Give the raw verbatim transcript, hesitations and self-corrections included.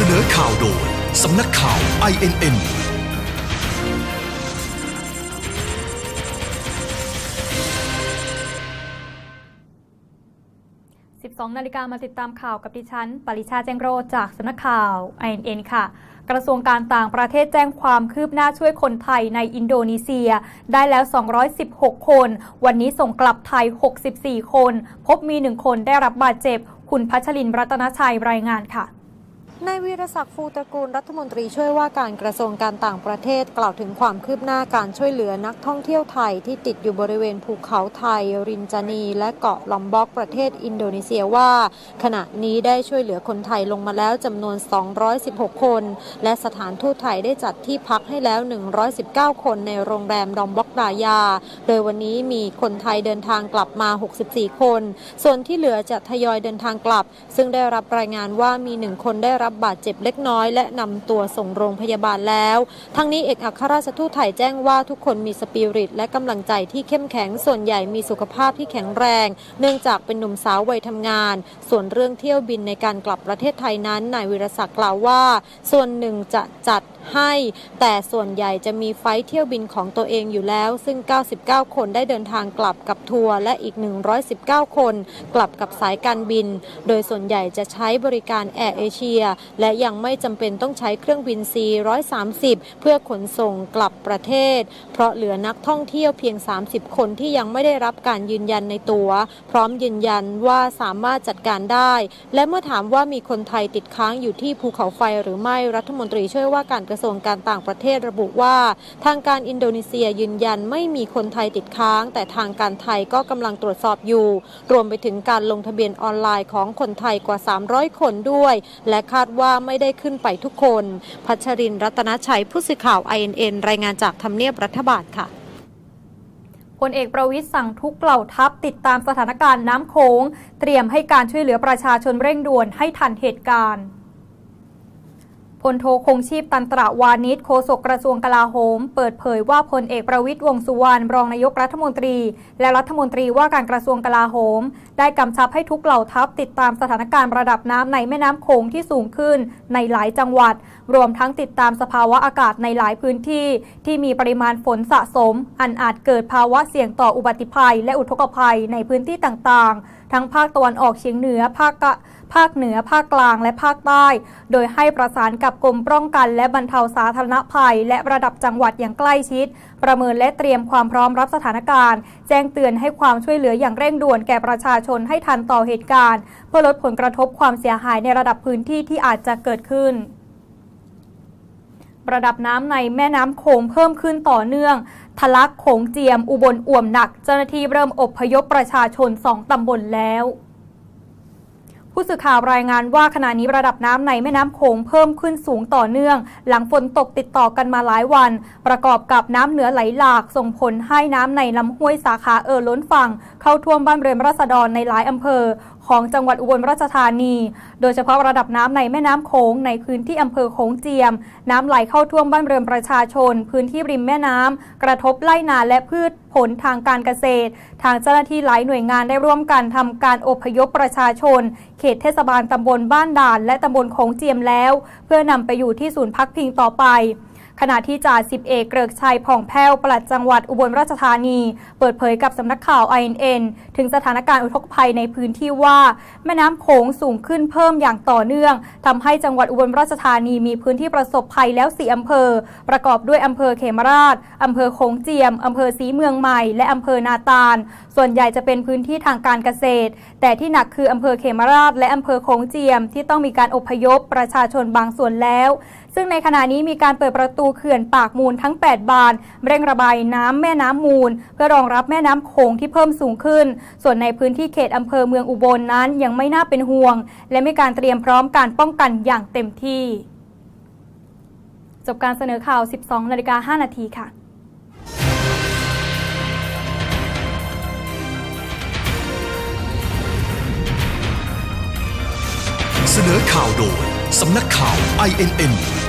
เสนอข่าวโดยสำนักข่าว ไอ เอ็น เอ็นสิบสองนาฬิกามาติดตามข่าวกับดิฉันปริชาแจ้งโรจน์จากสำนักข่าว ไอ เอ็น เอ็น ค่ะกระทรวงการต่างประเทศแจ้งความคืบหน้าช่วยคนไทยในอินโดนีเซียได้แล้วสองร้อยสิบหกคนวันนี้ส่งกลับไทยหกสิบสี่คนพบมีหนึ่งคนได้รับบาดเจ็บคุณพัชรินทร์รัตนชัยรายงานค่ะนายวีรศักดิ์ฟูตระกูลรัฐมนตรีช่วยว่าการกระทรวงการต่างประเทศกล่าวถึงความคืบหน้าการช่วยเหลือนักท่องเที่ยวไทยที่ติดอยู่บริเวณภูเขาไทยรินจานีและเกาะลอมบ็อกประเทศอินโดนีเซียว่าขณะนี้ได้ช่วยเหลือคนไทยลงมาแล้วจำนวนสองร้อยสิบหกคนและสถานทูตไทยได้จัดที่พักให้แล้วหนึ่งร้อยสิบเก้าคนในโรงแรมลอมบ็อกดายาโดยวันนี้มีคนไทยเดินทางกลับมาหกสิบสี่คนส่วนที่เหลือจะทยอยเดินทางกลับซึ่งได้รับรายงานว่ามีหนึ่งคนได้รับบาดเจ็บเล็กน้อยและนำตัวส่งโรงพยาบาลแล้วทั้งนี้เอกอัครราชทูตไทยแจ้งว่าทุกคนมีสปิริตและกำลังใจที่เข้มแข็งส่วนใหญ่มีสุขภาพที่แข็งแรงเนื่องจากเป็นหนุ่มสาววัยทำงานส่วนเรื่องเที่ยวบินในการกลับประเทศไทยนั้นนายวิรศักดิ์กล่าวว่าส่วนหนึ่งจะจัดให้แต่ส่วนใหญ่จะมีไฟล์เที่ยวบินของตัวเองอยู่แล้วซึ่งเก้าสิบเก้าคนได้เดินทางกลับกับทัวร์และอีกหนึ่งร้อยสิบเก้าคนกลับกับสายการบินโดยส่วนใหญ่จะใช้บริการแอร์เอเชียและยังไม่จำเป็นต้องใช้เครื่องบิน ซี หนึ่งร้อยสามสิบ เพื่อขนส่งกลับประเทศเพราะเหลือนักท่องเที่ยวเพียงสามสิบคนที่ยังไม่ได้รับการยืนยันในตั๋วพร้อมยืนยันว่าสามารถจัดการได้และเมื่อถามว่ามีคนไทยติดค้างอยู่ที่ภูเขาไฟหรือไม่รัฐมนตรีช่วยว่าการกระทรวงการต่างประเทศระบุว่าทางการอินโดนีเซียยืนยันไม่มีคนไทยติดค้างแต่ทางการไทยก็กำลังตรวจสอบอยู่รวมไปถึงการลงทะเบียนออนไลน์ของคนไทยกว่าสามร้อยคนด้วยและคาดว่าไม่ได้ขึ้นไปทุกคนพัชรินทร์รัตนชัยผู้สื่อข่าว ไอ เอ็น เอ็น รายงานจากทำเนียบรัฐบาลค่ะพลเอกประวิตรสั่งทุกเหล่าทัพติดตามสถานการณ์น้ำโขงเตรียมให้การช่วยเหลือประชาชนเร่งด่วนให้ทันเหตุการณ์พลโทคงชีพตันตระวานิชโฆษกกระทรวงกลาโหมเปิดเผยว่าพลเอกประวิตรวงษ์สุวรรณรองนายกรัฐมนตรีและรัฐมนตรีว่าการกระทรวงกลาโหมได้กำชับให้ทุกเหล่าทัพติดตามสถานการณ์ระดับน้ำในแม่น้ำโขงที่สูงขึ้นในหลายจังหวัดรวมทั้งติดตามสภาวะอากาศในหลายพื้นที่ที่มีปริมาณฝนสะสมอันอาจเกิดภาวะเสี่ยงต่ออุบัติภัยและอุทกภัยในพื้นที่ต่างๆทั้งภาคตะวันออกเฉียงเหนือภาคภาคเหนือภาคกลางและภาคใต้โดยให้ประสานกับกรมป้องกันและบรรเทาสาธารณภัยและระดับจังหวัดอย่างใกล้ชิดประเมินและเตรียมความพร้อมรับสถานการณ์แจ้งเตือนให้ความช่วยเหลืออย่างเร่งด่วนแก่ประชาชนให้ทันต่อเหตุการณ์เพื่อลดผลกระทบความเสียหายในระดับพื้นที่ที่อาจจะเกิดขึ้นระดับน้ำในแม่น้ำโขงเพิ่มขึ้นต่อเนื่องทะลักโขงเจียมอุบลอ่วมหนักเจ้าหน้าที่เริ่มอพยพประชาชนสองตำบลแล้วผู้สื่อข่าวรายงานว่าขณะนี้ระดับน้ำในแม่น้ำโขงเพิ่มขึ้นสูงต่อเนื่องหลังฝนตกติดต่อกันมาหลายวันประกอบกับน้ำเหนือไหลหลากส่งผลให้น้ำในลำห้วยสาขาเอ่อล้นฝั่งเข้าท่วมบ้านเรือนราษฎรในหลายอำเภอของจังหวัดอุบลราชธานีโดยเฉพาะระดับน้ำในแม่น้ำโขงในพื้นที่อำเภอโขงเจียมน้ำไหลเข้าท่วมบ้านเรือนประชาชนพื้นที่ริมแม่น้ำกระทบไร่นาและพืชผลทางการเกษตรทางเจ้าหน้าที่หลายหน่วยงานได้ร่วมกันทำการอพยพประชาชนเขตเทศบาลตำบลบ้านด่านและตำบลโขงเจียมแล้วเพื่อนำไปอยู่ที่ศูนย์พักพิงต่อไปขณะที่จ่าสิบเอกเกริกชัยผ่องแผ้วปลัดจังหวัดอุบลราชธานีเปิดเผยกับสำนักข่าว ไอ เอ็น เอ็น ถึงสถานการณ์อุทกภัยในพื้นที่ว่าแม่น้ำโขงสูงขึ้นเพิ่มอย่างต่อเนื่องทำให้จังหวัดอุบลราชธานีมีพื้นที่ประสบภัยแล้วสี่อำเภอประกอบด้วยอำเภอเขมราชอำเภอโขงเจียมอำเภอศรีเมืองใหม่และอำเภอนาตาลส่วนใหญ่จะเป็นพื้นที่ทางการเกษตรแต่ที่หนักคืออำเภอเขมราชและอำเภอโขงเจียมที่ต้องมีการอพยพประชาชนบางส่วนแล้วซึ่งในขณะนี้มีการเปิดประตูเขื่อนปากมูลทั้งแปดบานเร่งระบายน้ำแม่น้ำมูลเพื่อรองรับแม่น้ำโขงที่เพิ่มสูงขึ้นส่วนในพื้นที่เขตอำเภอเมืองอุบลนั้นยังไม่น่าเป็นห่วงและมีการเตรียมพร้อมการป้องกันอย่างเต็มที่จบการเสนอข่าว สิบสองนาฬิกาห้านาทีค่ะเสนอข่าวโดยสำนักข่าว ไอ เอ็น เอ็น